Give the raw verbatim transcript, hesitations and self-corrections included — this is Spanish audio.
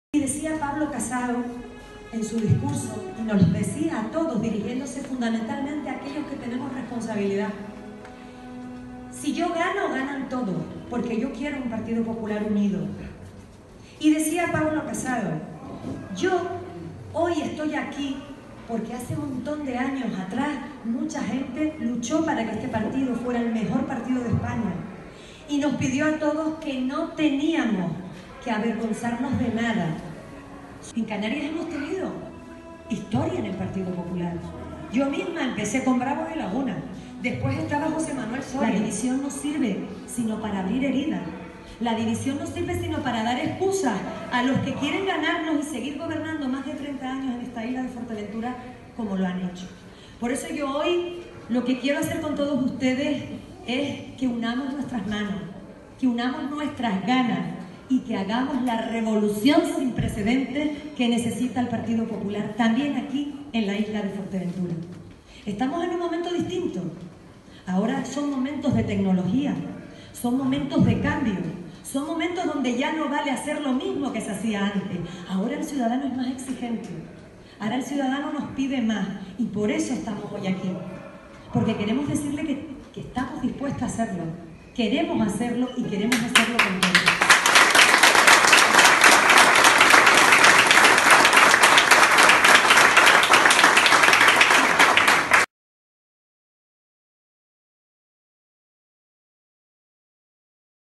Y decía Pablo Casado en su discurso, y nos decía a todos, dirigiéndose fundamentalmente a aquellos que tenemos responsabilidad: si yo gano, ganan todos, porque yo quiero un Partido Popular unido. Y decía Pablo Casado: yo hoy estoy aquí porque hace un montón de años atrás mucha gente luchó para que este partido fuera el mejor partido de España y nos pidió a todos que no teníamos que avergonzarnos de nada. En Canarias hemos tenido historia en el Partido Popular. Yo misma empecé con Bravo de Laguna, después estaba José Manuel Soria. La división no sirve sino para abrir heridas. La división no sirve sino para dar excusas a los que quieren ganarnos y seguir gobernando más de treinta años en esta isla de Fuerteventura como lo han hecho. Por eso yo hoy lo que quiero hacer con todos ustedes es que unamos nuestras manos, que unamos nuestras ganas y que hagamos la revolución sin precedentes que necesita el Partido Popular también aquí en la isla de Fuerteventura. Estamos en un momento distinto. Ahora son momentos de tecnología, son momentos de cambio, son momentos donde ya no vale hacer lo mismo que se hacía antes. Ahora el ciudadano es más exigente, ahora el ciudadano nos pide más y por eso estamos hoy aquí. Porque queremos decirle que, que estamos dispuestos a hacerlo, queremos hacerlo y queremos hacerlo con todos.